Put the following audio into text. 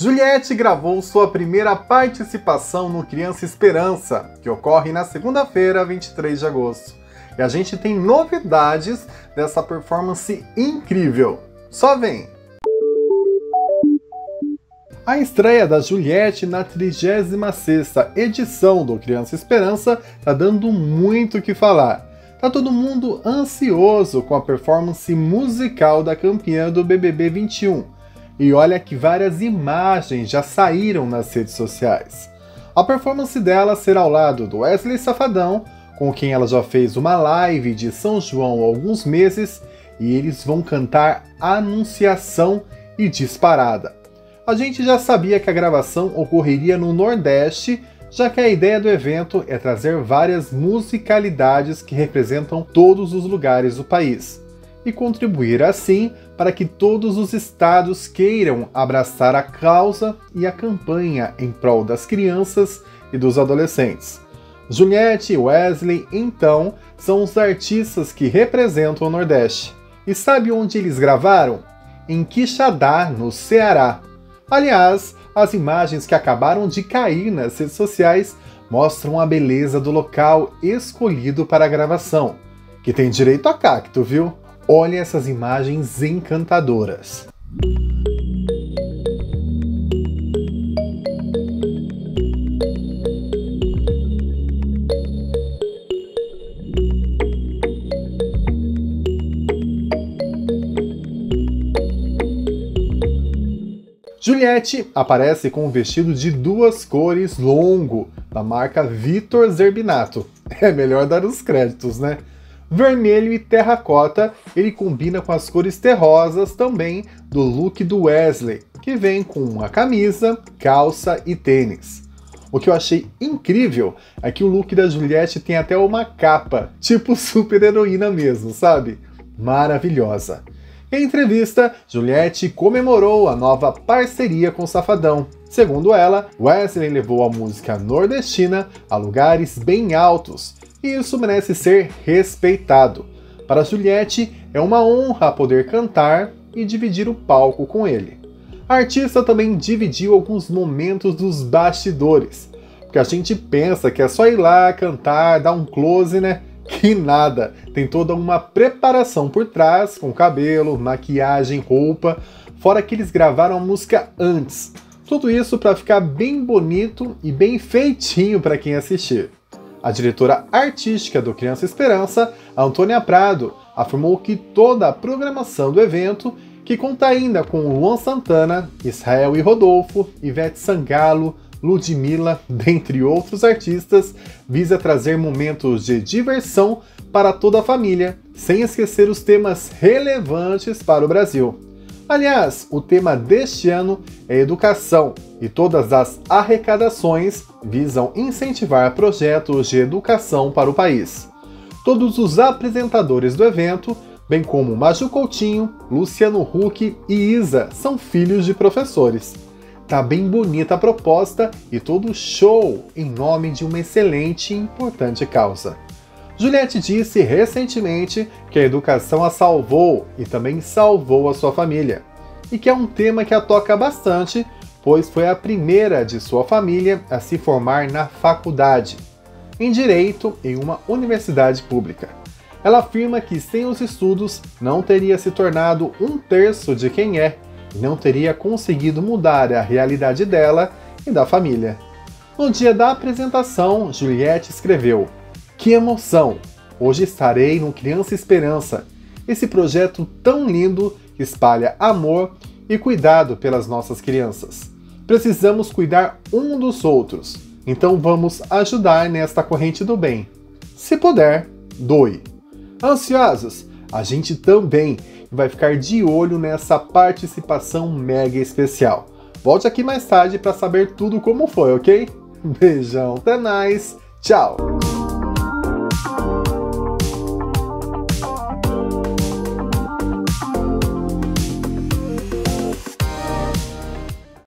Juliette gravou sua primeira participação no Criança Esperança, que ocorre na segunda-feira, 23 de agosto. E a gente tem novidades dessa performance incrível. Só vem! A estreia da Juliette na 36ª edição do Criança Esperança tá dando muito o que falar. Tá todo mundo ansioso com a performance musical da campeã do BBB 21. E olha que várias imagens já saíram nas redes sociais. A performance dela será ao lado do Wesley Safadão, com quem ela já fez uma live de São João há alguns meses, e eles vão cantar Anunciação e Disparada. A gente já sabia que a gravação ocorreria no Nordeste, já que a ideia do evento é trazer várias musicalidades que representam todos os lugares do país, e contribuir assim para que todos os estados queiram abraçar a causa e a campanha em prol das crianças e dos adolescentes. Juliette e Wesley, então, são os artistas que representam o Nordeste. E sabe onde eles gravaram? Em Quixadá, no Ceará. Aliás, as imagens que acabaram de cair nas redes sociais mostram a beleza do local escolhido para a gravação, que tem direito a cacto, viu? Olha essas imagens encantadoras. Juliette aparece com um vestido de 2 cores longo, da marca Vitor Zerbinato. É melhor dar os créditos, né? Vermelho e terracota, ele combina com as cores terrosas também do look do Wesley, que vem com uma camisa, calça e tênis. O que eu achei incrível é que o look da Juliette tem até uma capa, tipo super heroína mesmo, sabe? Maravilhosa. Em entrevista, Juliette comemorou a nova parceria com Safadão. Segundo ela, Wesley levou a música nordestina a lugares bem altos, e isso merece ser respeitado. Para Juliette, é uma honra poder cantar e dividir o palco com ele. A artista também dividiu alguns momentos dos bastidores, porque a gente pensa que é só ir lá, cantar, dar um close, né? Que nada, tem toda uma preparação por trás, com cabelo, maquiagem, roupa, fora que eles gravaram a música antes. Tudo isso para ficar bem bonito e bem feitinho para quem assistir. A diretora artística do Criança Esperança, Antônia Prado, afirmou que toda a programação do evento, que conta ainda com Luan Santana, Israel e Rodolfo, Ivete Sangalo, Ludmilla, dentre outros artistas, visa trazer momentos de diversão para toda a família, sem esquecer os temas relevantes para o Brasil. Aliás, o tema deste ano é educação, e todas as arrecadações visam incentivar projetos de educação para o país. Todos os apresentadores do evento, bem como Maju Coutinho, Luciano Huck e Isa, são filhos de professores. Tá bem bonita a proposta e todo show em nome de uma excelente e importante causa. Juliette disse recentemente que a educação a salvou e também salvou a sua família, e que é um tema que a toca bastante, pois foi a primeira de sua família a se formar na faculdade, em Direito em uma universidade pública. Ela afirma que sem os estudos não teria se tornado 1/3 de quem é, e não teria conseguido mudar a realidade dela e da família. No dia da apresentação, Juliette escreveu: "Que emoção! Hoje estarei no Criança Esperança, esse projeto tão lindo que espalha amor e cuidado pelas nossas crianças. Precisamos cuidar um dos outros, então vamos ajudar nesta corrente do bem. Se puder, doe." Ansiosos? A gente também vai ficar de olho nessa participação mega especial. Volte aqui mais tarde para saber tudo como foi, ok? Beijão, até mais, tchau!